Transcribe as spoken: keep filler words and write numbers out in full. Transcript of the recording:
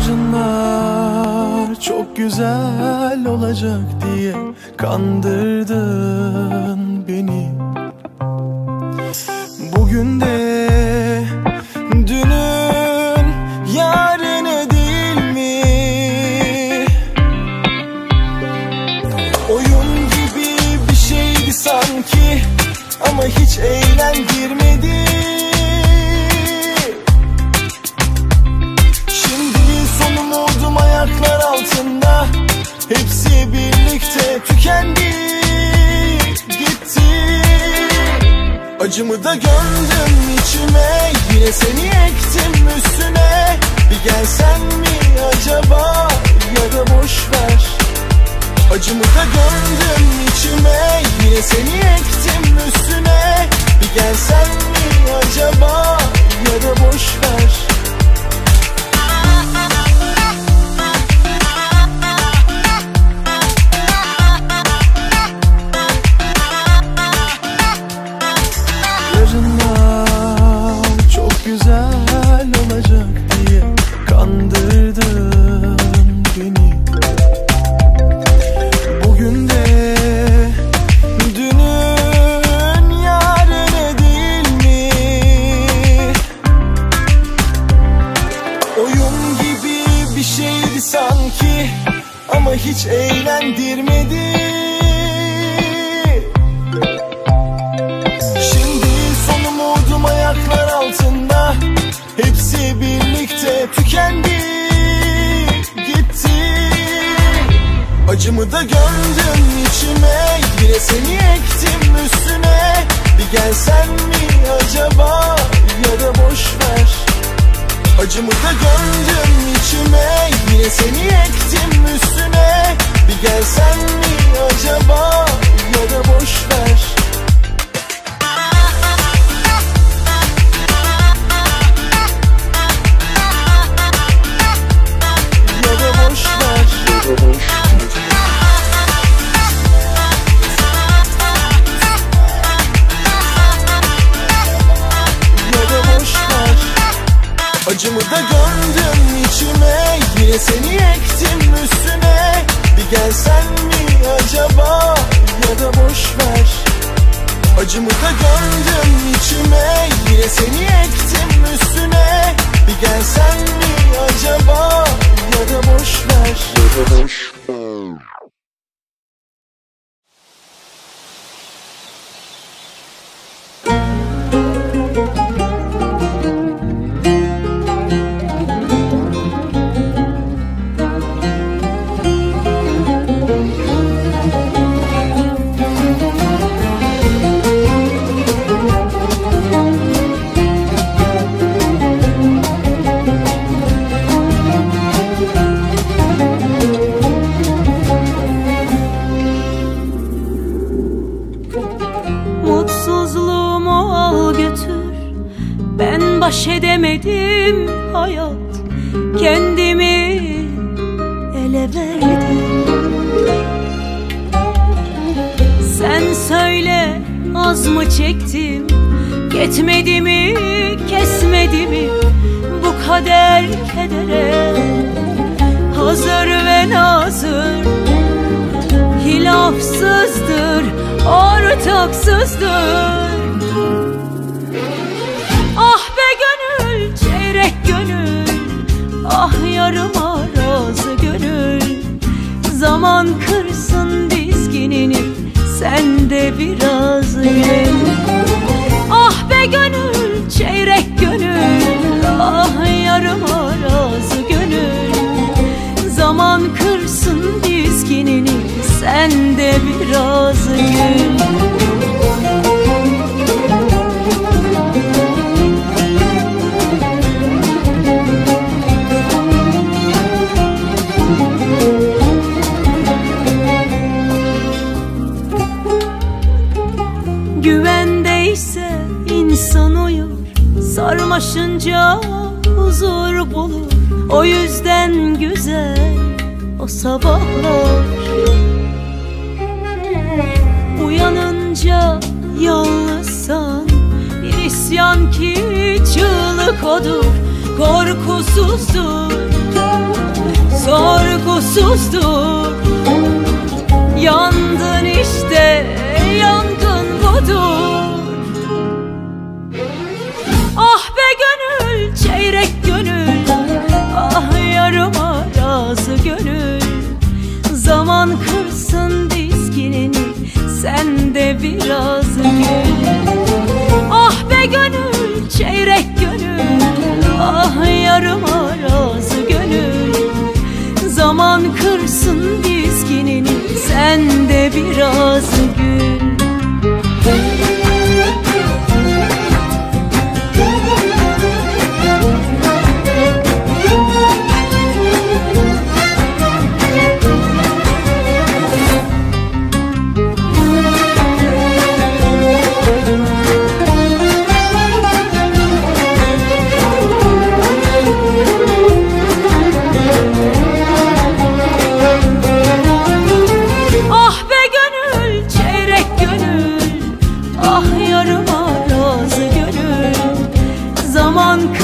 Yarınlar çok güzel olacak diye kandırdın beni. Bugün de dünün yarını değil mi? Oyun gibi bir şeydi sanki ama hiç eğlendirmedi. Ayaklar altında hepsi birlikte tükendi, gitti. Acımı da gömdüm içime, yine seni ektim üstüne. Bir gelsen mi acaba, ya da boşver. Acımı da gömdüm içime, yine seni ektim üstüne. Bir gelsen mi acaba, ya da boşver. Güzel olacak diye kandırdın beni. Bugün de dünün yarını değil mi? Oyun gibi bir şeydi sanki ama hiç eğlendirmedi. Ayaklar altında hepsi birlikte tükendi, gitti. Acımı da gömdüm içime, yine seni ektim üstüne. Bir gelsen mi acaba, ya da boşver. Acımı da gömdüm içime, yine seni ektim üstüne. Bir gelsen mi acaba, ya da boşver. Acımı da gömdüm içime, yine seni ektim üstüne. Bir gelsen mi acaba, ya da boşver. Acımı da gömdüm içime, yine seni ektim üstüne. Bir gelsen mi acaba, ya da boşver. Baş edemedim hayat, kendimi ele verdim. Sen söyle, az mı çektim, yetmedi mi, kesmedi mi bu kader kedere? Hazır ve nazır, hilafsızdır, ortaksızdır. Ah yarıma razı gönül, zaman kırsın dizginini, sen de biraz gül. Ah be gönül, çeyrek gönül, ah yarıma razı gönül, zaman kırsın dizginini, sen de biraz gül. Güvendeyse insan uyur, sarmaşınca huzur bulur. O yüzden güzel o sabahlar, uyanınca yalnızsan bir isyan ki çığlık odur, korkusuzdur. umutsuzdur. Yandın işte, yangın budur. Ah be gönül, çeyrek gönül, ah yarıma razı gönül. Zaman kırsın dizginini, sen de biraz gül. Ah be gönül, çeyrek gönül, ah yarıma razı gönül. Zaman kırsın dizginini, sen de biraz gül. Zaman